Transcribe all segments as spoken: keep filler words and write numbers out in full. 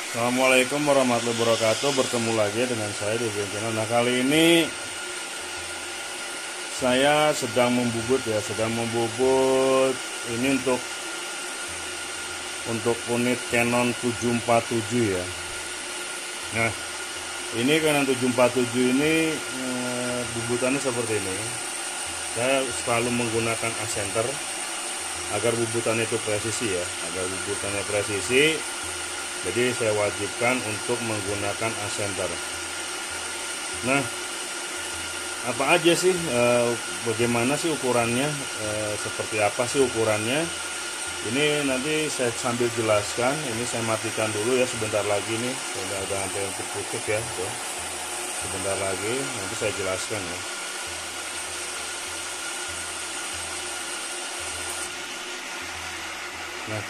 Assalamualaikum warahmatullahi wabarakatuh. Bertemu lagi dengan saya di channel. Nah, kali ini saya sedang membubut ya, sedang membubut ini untuk untuk unit Canon tujuh empat tujuh ya. Nah, ini Canon tujuh empat tujuh ini eh, bubutannya seperti ini. Saya selalu menggunakan asenter agar bubutannya itu presisi ya, agar bubutannya presisi. Jadi saya wajibkan untuk menggunakan asenter. Nah, apa aja sih, e, bagaimana sih ukurannya, e, seperti apa sih ukurannya? Ini nanti saya sambil jelaskan. Ini saya matikan dulu ya sebentar lagi nih. Sudah ada sampai yang tertutup ya, tuh. Sebentar lagi nanti saya jelaskan ya. Nah,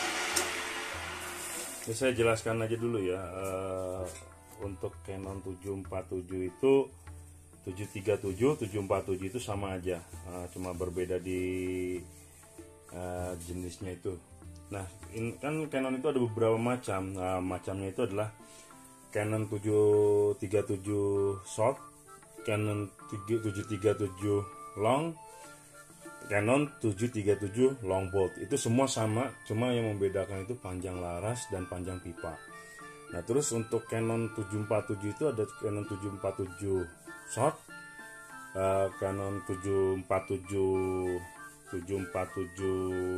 ini saya jelaskan aja dulu ya. Uh, untuk Canon tujuh empat tujuh itu tujuh tiga tujuh, tujuh empat tujuh itu sama aja, uh, cuma berbeda di uh, jenisnya itu. Nah, in, kan Canon itu ada beberapa macam. Nah, macamnya itu adalah Canon tujuh tiga tujuh short, Canon tujuh tiga tujuh long, Canon tujuh tiga tujuh long bolt. Itu semua sama, cuma yang membedakan itu panjang laras dan panjang pipa. Nah, terus untuk Canon tujuh empat tujuh itu ada Canon tujuh empat tujuh short, uh, Canon tujuh empat tujuh, tujuh empat tujuh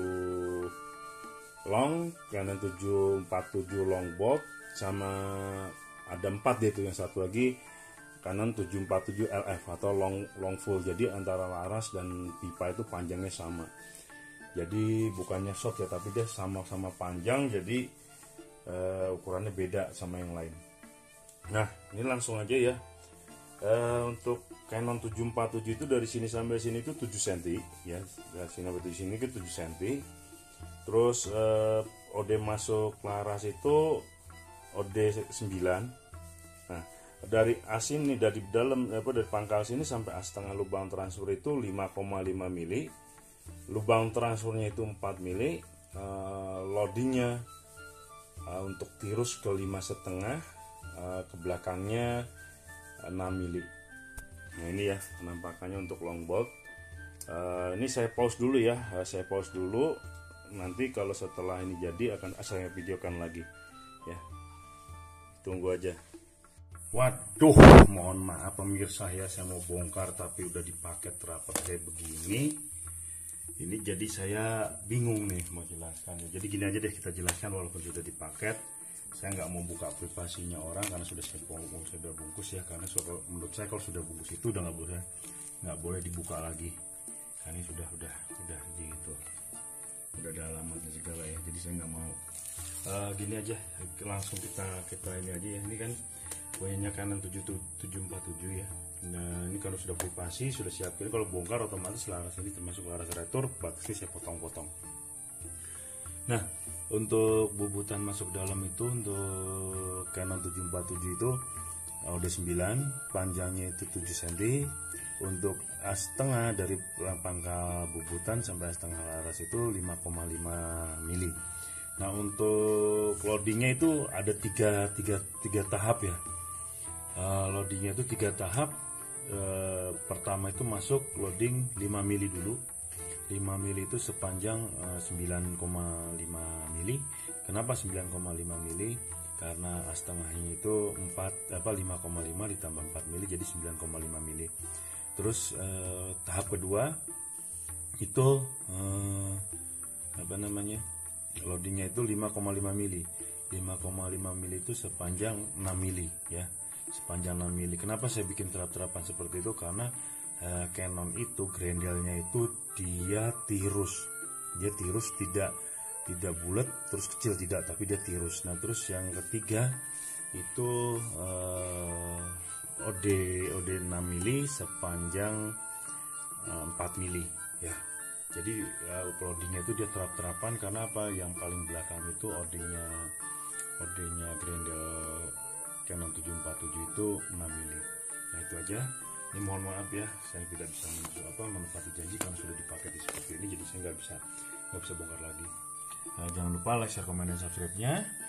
long, Canon tujuh empat tujuh long bolt, sama ada empat deh itu, yang satu lagi Canon tujuh empat tujuh L F atau long long full. Jadi antara laras dan pipa itu panjangnya sama. Jadi bukannya short ya, tapi dia sama-sama panjang. Jadi uh, ukurannya beda sama yang lain. Nah, ini langsung aja ya. Uh, untuk Canon tujuh empat tujuh itu dari sini sampai sini itu tujuh sentimeter ya. Dari sini sampai sini ke tujuh sentimeter. Terus uh, O D masuk laras itu O D sembilan. Nah, dari as ini, dari dalam apa dari pangkal sini sampai as tengah lubang transfer itu lima koma lima mili, lubang transfernya itu empat mili, uh, loadingnya uh, untuk tirus ke lima setengah, uh, ke belakangnya enam mili. Nah, ini ya penampakannya untuk long bolt. Uh, ini saya pause dulu ya, uh, saya pause dulu. Nanti kalau setelah ini jadi akan saya videokan lagi ya. Tunggu aja. Waduh, mohon maaf pemirsa ya, saya mau bongkar tapi udah dipaket rapat kayak begini. Ini jadi saya bingung nih mau jelaskan. Jadi gini aja deh, kita jelaskan walaupun sudah dipaket. Saya nggak mau buka privasinya orang karena sudah saya bungkus, sudah bungkus ya. Karena menurut saya kalau sudah bungkus itu udah nggak boleh, nggak boleh dibuka lagi. Karena ini sudah udah udah gitu, udah ada alamatnya segala ya. Jadi saya nggak mau. Uh, gini aja, langsung kita kita ini aja ya. Ini kan punyanya Canon tujuh empat tujuh ya. Nah, ini kalau sudah privasi, sudah siap. Jadi kalau bongkar otomatis laras ini termasuk laras retur, batasnya saya potong-potong. Nah, untuk bubutan masuk dalam itu untuk Canon tujuh empat tujuh itu O D sembilan, panjangnya itu tujuh sentimeter. Untuk as tengah dari pangkal bubutan sampai as tengah laras itu lima koma lima mili. Nah, untuk loadingnya itu ada tiga, tiga, tiga tahap ya. Uh, loadingnya itu tiga tahap. Uh, pertama itu masuk loading lima mili dulu. lima mili itu sepanjang uh, sembilan koma lima mili. Kenapa sembilan koma lima mili? Karena as tengahnya itu empat apa lima koma lima ditambah empat mili jadi sembilan koma lima mili. Terus uh, tahap kedua itu uh, apa namanya? Loadingnya itu lima koma lima mili. lima koma lima mili itu sepanjang enam mili ya. Sepanjang enam mili. Kenapa saya bikin terap-terapan seperti itu? Karena uh, Canon itu grendelnya itu dia tirus. Dia tirus, tidak tidak bulat terus kecil, tidak, tapi dia tirus. Nah, terus yang ketiga itu uh, O D O D enam mili sepanjang uh, empat mili ya. Jadi ya, loadingnya itu dia terap-terapan. Karena apa? Yang paling belakang itu O D-nya O D-nya grendel Canon tujuh empat tujuh itu enam mili. Nah, itu aja. Ini mohon maaf ya, saya tidak bisa apa menepati janji karena sudah dipakai di seperti ini. Jadi saya nggak bisa nggak bisa bongkar lagi. Nah, jangan lupa like, share, komen, dan subscribe-nya.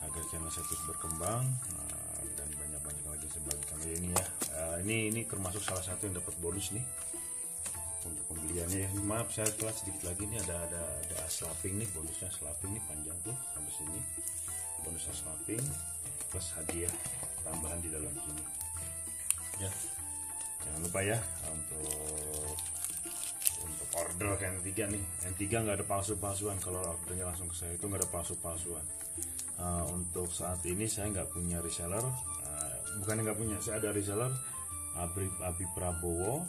agar channel saya terus berkembang uh, dan banyak-banyak lagi yang saya bagikan. Ya, ini ya, uh, ini ini termasuk salah satu yang dapat bonus nih untuk pembeliannya ya. Maaf saya telat sedikit lagi, nih ada ada ada aslaping nih, bonusnya aslaping nih panjang tuh sampai sini, bonus aslaping plus hadiah tambahan di dalam sini ya. Jangan lupa ya untuk untuk order yang tiga nih, yang tiga nggak ada palsu-palsuan. Kalau ordernya langsung ke saya itu nggak ada palsu-palsuan. Uh, untuk saat ini saya nggak punya reseller, uh, bukan nggak punya, saya ada reseller Abi, Abi Prabowo,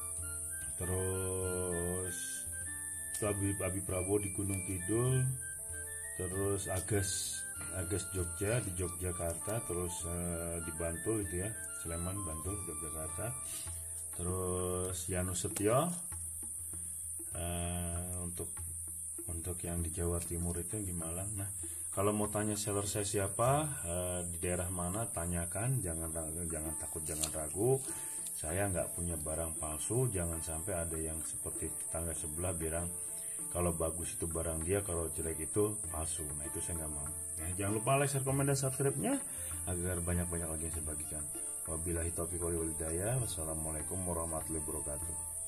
terus Abi, Abi Prabowo di Gunung Kidul, terus Agas Agas Jogja di Yogyakarta, terus uh, di Bantul itu ya, Sleman, Bantul, Yogyakarta, terus Yanus Setio uh, untuk untuk yang di Jawa Timur itu yang di Malang. Nah, kalau mau tanya seller saya siapa, uh, di daerah mana, tanyakan, jangan jangan takut, jangan ragu. Saya nggak punya barang palsu, jangan sampai ada yang seperti tetangga sebelah bilang kalau bagus itu barang dia, kalau jelek itu palsu. Nah, itu saya nggak mau. Ya, jangan lupa like, share, komen, dan subscribe-nya agar banyak-banyak lagi yang saya bagikan. Wabillahi taufiq wal hidayah. Wassalamualaikum warahmatullahi wabarakatuh.